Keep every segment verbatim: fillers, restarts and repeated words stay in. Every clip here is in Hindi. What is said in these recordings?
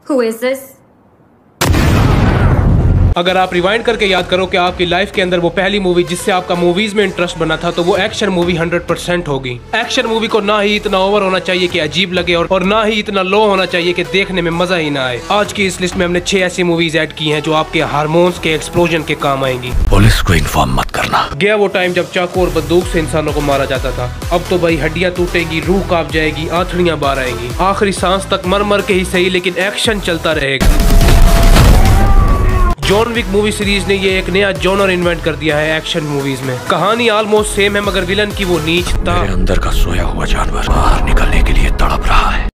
Who is this? अगर आप रिवाइंड करके याद करो कि आपकी लाइफ के अंदर वो पहली मूवी जिससे आपका मूवीज में इंटरेस्ट बना था, तो वो एक्शन मूवी हंड्रेड परसेंट होगी। एक्शन मूवी को ना ही इतना ओवर होना चाहिए कि अजीब लगे और, और ना ही इतना लो होना चाहिए कि देखने में मजा ही ना आए। आज की इस लिस्ट में हमने छह ऐसी मूवीज ऐड की हैं जो आपके हार्मोन्स के एक्सप्लोजन के काम आएंगी। पुलिस को इन्फॉर्म मत करना। गया वो टाइम जब चाकू और बंदूक से इंसानों को मारा जाता था। अब तो भाई हड्डियां टूटेगी, रूह कांप जाएगी, आंथड़ियां बाहर आएंगी, आखिरी सांस तक मर मर के ही सही लेकिन एक्शन चलता रहेगा। जॉन विक मूवी सीरीज ने ये एक नया जॉनर इन्वेंट कर दिया है एक्शन मूवीज में। कहानी ऑलमोस्ट सेम है मगर विलन की वो नीच था। मेरे अंदर का सोया हुआ जानवर बाहर निकलने के लिए तड़प रहा है।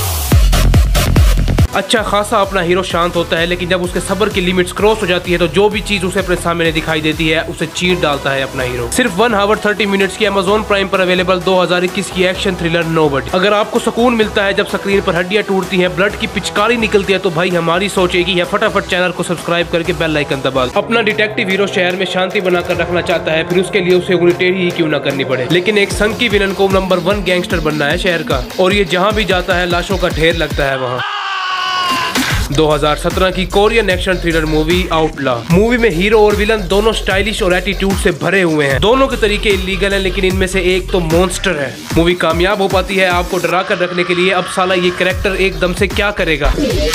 अच्छा खासा अपना हीरो शांत होता है, लेकिन जब उसके सब्र की लिमिट्स क्रॉस हो जाती है तो जो भी चीज उसे अपने सामने दिखाई देती है उसे चीर डालता है अपना हीरो। सिर्फ वन आवर थर्टी मिनट्स की अमेज़न प्राइम पर अवेलेबल दो हज़ार इक्कीस की एक्शन थ्रिलर नोबडी। अगर आपको सुकून मिलता है जब स्क्रीन पर हड्डियां टूटती हैं, ब्लड की पिचकारी निकलती है, तो भाई हमारी सोचेगी या फटाफट चैनल को सब्सक्राइब करके बेल आइकन दबा। अपना डिटेक्टिव हीरो शहर में शांति बनाकर रखना चाहता है, फिर उसके लिए उसे उंगली टेढ़ी ही क्यों ना करनी पड़े, लेकिन एक संघ की विलन को नंबर वन गैंगस्टर बनना है शहर का, और ये जहाँ भी जाता है लाशों का ढेर लगता है वहाँ। दो हज़ार सत्रह की Korean action thriller movie Outlaw. Movie में हीरो और विलन दोनों स्टाइलिश और एटीट्यूड से भरे हुए हैं। दोनों के तरीके इलीगल हैं, लेकिन इनमें से एक तो मॉन्स्टर है। मूवी कामयाब हो पाती है आपको डरा कर रखने के लिए। अब साला ये कैरेक्टर एकदम से क्या करेगा।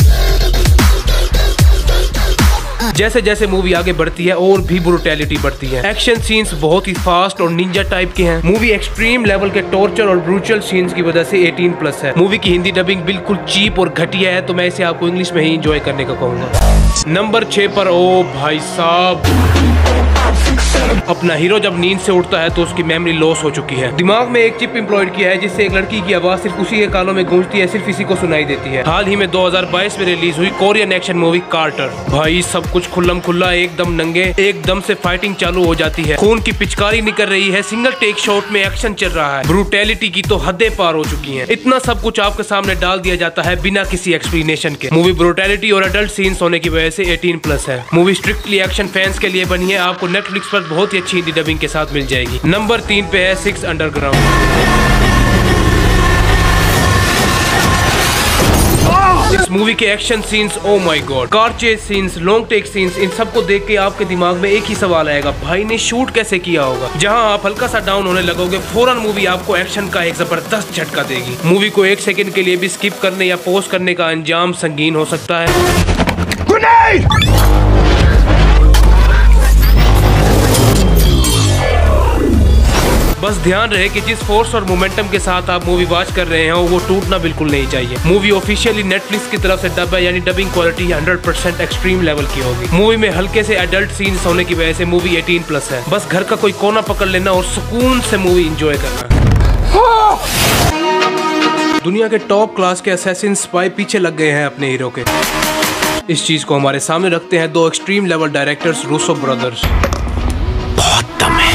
जैसे जैसे मूवी आगे बढ़ती है और भी ब्रूटैलिटी बढ़ती है। एक्शन सीन्स बहुत ही फास्ट और निंजा टाइप के हैं। मूवी एक्सट्रीम लेवल के टॉर्चर और ब्रूटल सीन्स की वजह से अठारह प्लस है। मूवी की हिंदी डबिंग बिल्कुल चीप और घटिया है, तो मैं इसे आपको इंग्लिश में ही एंजॉय करने का कहूंगा। नंबर छह पर ओ भाई साहब, अपना हीरो जब नींद से उठता है तो उसकी मेमोरी लॉस हो चुकी है। दिमाग में एक चिप एम्प्लॉयड किया है जिससे एक लड़की की आवाज सिर्फ उसी के कानों में गूंजती है, सिर्फ इसी को सुनाई देती है। हाल ही में दो हज़ार बाईस में रिलीज हुई कोरियन एक्शन मूवी कार्टर। भाई सब कुछ खुल्लम खुल्ला, एकदम नंगे, एकदम से फाइटिंग चालू हो जाती है, खून की पिचकारी निकल रही है, सिंगल टेक शॉट में एक्शन चल रहा है, ब्रूटैलिटी की तो हदें पार हो चुकी हैं। इतना सब कुछ आपके सामने डाल दिया जाता है बिना किसी एक्सप्लेनेशन के। मूवी ब्रूटैलिटी और एडल्ट सीन्स होने की वजह से अठारह प्लस है। मूवी स्ट्रिक्टली एक्शन फैंस के लिए बनी है। आपको नेटफ्लिक्स पर बहुत ही अच्छी हिंदी डबिंग के साथ मिल जाएगी। नंबर तीन पे है सिक्स अंडरग्राउंड। इस मूवी के action scenes, oh my God, car chase scenes, long take scenes, इन सबको देख के आपके दिमाग में एक ही सवाल आएगा, भाई ने शूट कैसे किया होगा। जहां आप हल्का सा डाउन होने लगोगे, फौरन मूवी आपको एक्शन का एक जबरदस्त झटका देगी। मूवी को एक सेकंड के लिए भी स्किप करने या पॉज करने का अंजाम संगीन हो सकता है। बस ध्यान रहे कि जिस फोर्स और मोमेंटम के साथ आप मूवी वॉच कर रहे हो वो टूटना बिल्कुल नहीं चाहिए। मूवी ऑफिशियली नेटफ्लिक्स की तरफ से डब है, यानी dubbing quality hundred percent extreme level की होगी। मूवी में हल्के से एडल्ट सीन्स होने की वजह से मूवी अठारह प्लस है। बस घर का कोई कोना पकड़ लेना और सुकून से मूवी एंजॉय करना। दुनिया के टॉप क्लास के असैसिन स्पाई पीछे लग गए हैं अपने हीरो के। इस चीज को हमारे सामने रखते हैं दो extreme level directors, Russo brothers. बहुत दम है।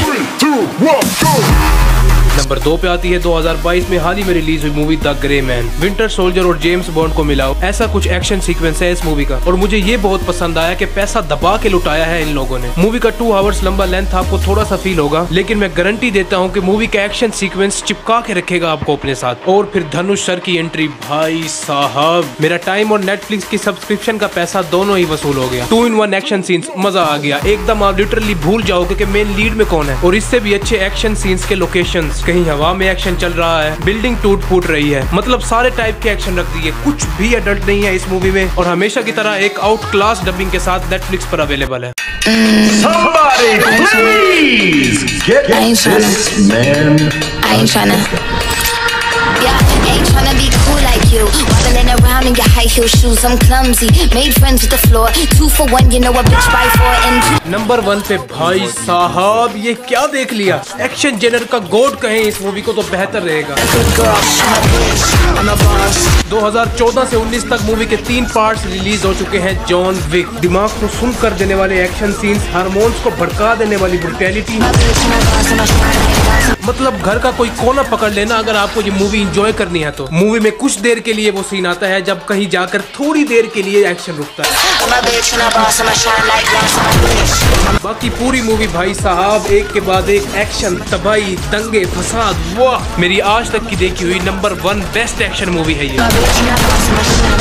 नंबर दो पे आती है दो हज़ार बाईस में हाल ही में रिलीज हुई movie the Gray Man. Winter Soldier और जेम्स बॉन्ड को मिलाओ, ऐसा कुछ एक्शन सीक्वेंस है इस मूवी का, और मुझे ये बहुत पसंद आया कि पैसा दबा के लुटाया है इन लोगों ने। मूवी का टू आवर्स लंबा लेंथ आपको थोड़ा सा फील होगा, लेकिन मैं गारंटी देता हूँ कि मूवी का एक्शन सीक्वेंस चिपका के रखेगा आपको अपने साथ। और फिर धनुष सर की एंट्री, भाई साहब, मेरा टाइम और नेटफ्लिक्स की सब्सक्रिप्शन का पैसा दोनों ही वसूल हो गया। Two in one action scenes, मजा आ गया एकदम। आप लिटरली भूल जाओगे कि मेन लीड में कौन है। और इससे भी अच्छे एक्शन सीन्स के लोकेशंस, कहीं हवा में एक्शन चल रहा है, बिल्डिंग टूट फूट रही है, मतलब सारे टाइप के एक्शन रख दिए। कुछ भी एडल्ट नहीं है इस मूवी में, और हमेशा की तरह एक आउट क्लास डबिंग के साथ नेटफ्लिक्स पर अवेलेबल है। Somebody please get this man. I ain't tryna. Yeah, ain't tryna be cool like you. Waddling around in your high heel shoes. I'm clumsy. Made friends with the floor. Two for one, you know a bitch buy four and two. Number one पे भाई साहब, ये क्या देख लिया। एक्शन जेनर का गॉड कहें इस मूवी को तो बेहतर रहेगा। दो हज़ार चौदह से उन्नीस तक मूवी के तीन पार्ट्स रिलीज हो चुके हैं। जॉन विक, दिमाग को सुन कर देने वाले एक्शन सीन्स, हार्मोन्स को भड़का देने वाली ब्रूटैलिटी, मतलब घर का कोई कोना पकड़ लेना अगर आपको ये मूवी एंजॉय करनी है तो। मूवी में कुछ देर के लिए वो सीन आता है जब कहीं जाकर थोड़ी देर के लिए एक्शन रुकता है, बाकी पूरी मूवी भाई साहब एक के बाद एक एक्शन, तबाही, दंगे, फसाद। वाह, मेरी आज तक की देखी हुई number one best action movie है ये।